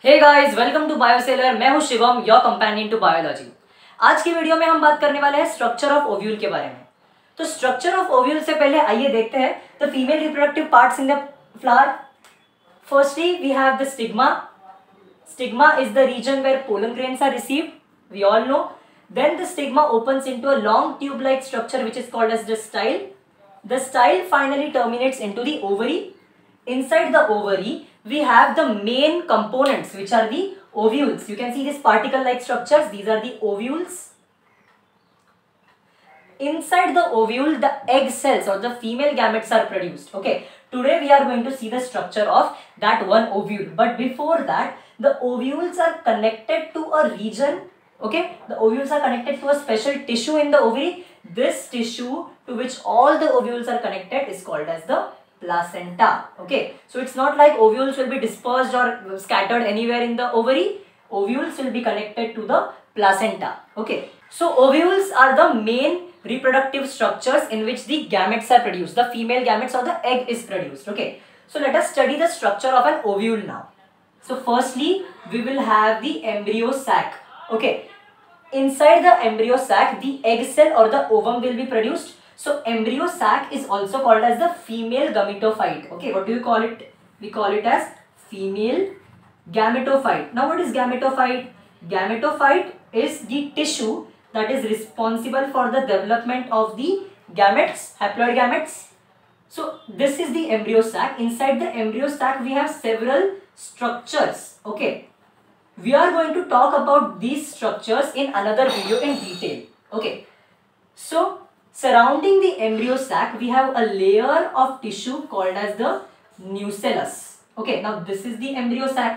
Hey guys, welcome to Bioseller. मैं हूं Shivam, your companion to biology. आज की वीडियो में हम बात करने वाले हैं स्ट्रक्चर ऑफ ओव्यूल के बारे में। तो स्ट्रक्चर ऑफ ओव्यूल से पहले आइए देखते हैं the female reproductive parts in the flower. Firstly we have the stigma. Stigma is the region where pollen grains are received, we all know. Then the stigma opens into a long tube-like structure which is called as the style. The style finally terminates into the ovary. Inside the ovary, we have the main components which are the ovules. You can see these particle-like structures. These are the ovules. Inside the ovule, the egg cells or the female gametes are produced. Okay, today we are going to see the structure of that one ovule. But before that, the ovules are connected to a region. Okay, the ovules are connected to a special tissue in the ovary. This tissue to which all the ovules are connected is called as the placenta. Okay, so it's not like ovules will be dispersed or scattered anywhere in the ovary. Ovules will be connected to the placenta. Okay, so ovules are the main reproductive structures in which the gametes are produced. The female gametes or the egg is produced. Okay, so let us study the structure of an ovule now. So firstly, we will have the embryo sac. Okay, inside the embryo sac, the egg cell or the ovum will be produced. So embryo sac is also called as the female gametophyte. Okay, what do you call it? We call it as female gametophyte. Now what is gametophyte? Gametophyte is the tissue that is responsible for the development of the gametes, haploid gametes. So this is the embryo sac. Inside the embryo sac, we have several structures. Okay, we are going to talk about these structures in another video in detail. Okay, so surrounding the embryo sac, we have a layer of tissue called as the nucellus. Okay, now this is the embryo sac.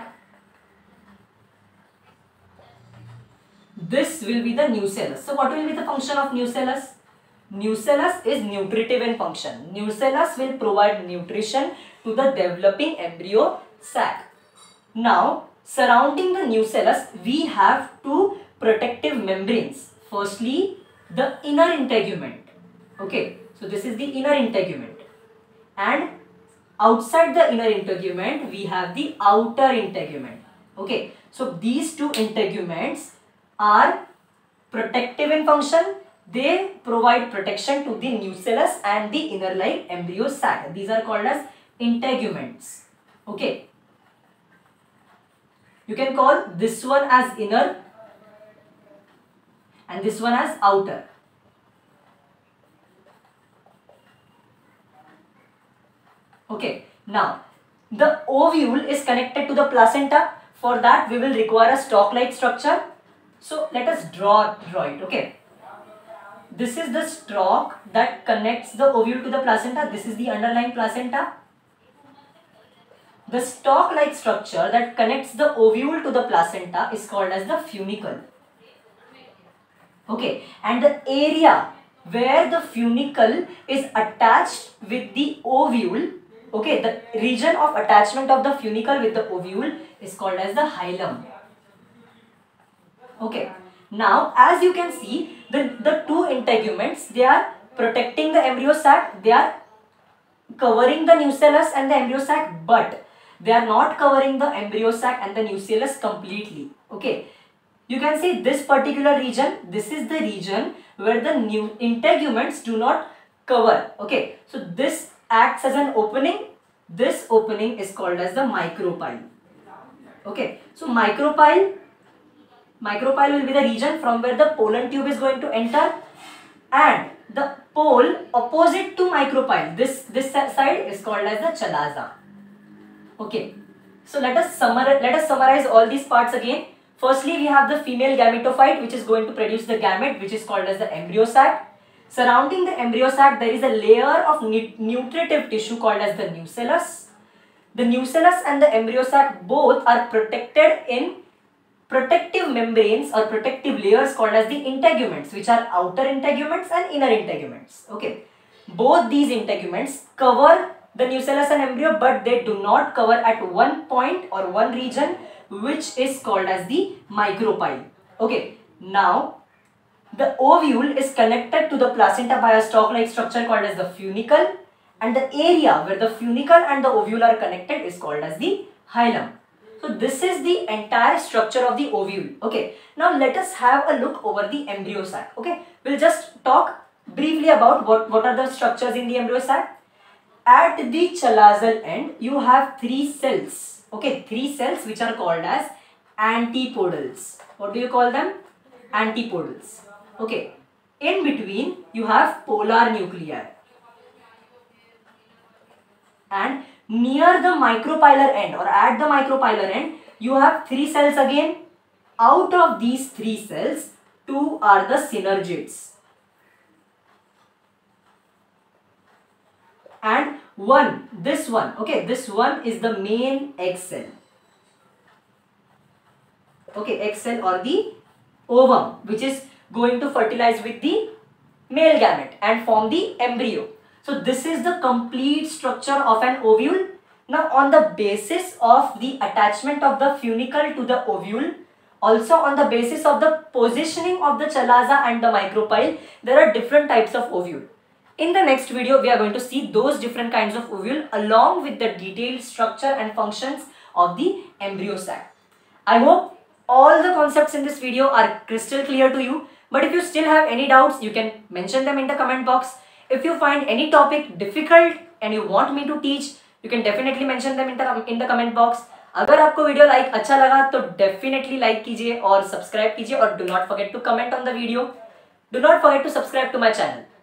This will be the nucellus. So what will be the function of nucellus? Nucellus is nutritive in function. Nucellus will provide nutrition to the developing embryo sac. Now, surrounding the nucellus, we have two protective membranes. Firstly, the inner integument. Okay, so this is the inner integument. And outside the inner integument, we have the outer integument. Okay, so these two integuments are protective in function. They provide protection to the nucellus and the inner like embryo sac. These are called as integuments. Okay, you can call this one as inner and this one as outer. Okay, now the ovule is connected to the placenta. For that, we will require a stalk-like structure. So let us draw it. Okay, this is the stalk that connects the ovule to the placenta. This is the underlying placenta. The stalk-like structure that connects the ovule to the placenta is called as the funicle. Okay, and the area where the funicle is attached with the ovule, okay, the region of attachment of the funicle with the ovule is called as the hilum. Okay, now as you can see, the two integuments, they are protecting the embryo sac, they are covering the nucellus and the embryo sac, but they are not covering the embryo sac and the nucellus completely. Okay, you can see this particular region, this is the region where the new integuments do not cover. Okay, so this acts as an opening. This opening is called as the micropyle. Okay, so micropyle will be the region from where the pollen tube is going to enter, and the pole opposite to micropyle, this side is called as the chalaza. Okay, so let us summarize all these parts again. Firstly, we have the female gametophyte which is going to produce the gamete, which is called as the embryo sac. Surrounding the embryo sac, there is a layer of nutritive tissue called as the nucellus. The nucellus and the embryo sac both are protected in protective membranes or protective layers called as the integuments, which are outer integuments and inner integuments. Okay, both these integuments cover the nucellus and embryo, but they do not cover at one point or one region, which is called as the micropyle. Okay, now the ovule is connected to the placenta by a stalk-like structure called as the funicle, and the area where the funicle and the ovule are connected is called as the hilum. So this is the entire structure of the ovule. Okay, now let us have a look over the embryo sac. Okay, we'll just talk briefly about what are the structures in the embryo sac. At the chalazal end, you have 3 cells. Okay, 3 cells which are called as antipodals. What do you call them? Antipodals. Okay, in between you have polar nuclei. And near the micropylar end or at the micropylar end, you have 3 cells again. Out of these 3 cells, 2 are the synergids. And this one is the main egg cell. Okay, egg cell or the ovum, which is going to fertilize with the male gamete and form the embryo. So this is the complete structure of an ovule. Now on the basis of the attachment of the funicle to the ovule, also on the basis of the positioning of the chalaza and the micropyle, there are different types of ovule. In the next video, we are going to see those different kinds of ovule along with the detailed structure and functions of the embryo sac. I hope all the concepts in this video are crystal clear to you. But if you still have any doubts, you can mention them in the comment box. If you find any topic difficult and you want me to teach, you can definitely mention them in the comment box. अगर आपको video like अच्छा लगा तो definitely like कीजिए और subscribe कीजिए और do not forget to comment on the video. Do not forget to subscribe to my channel.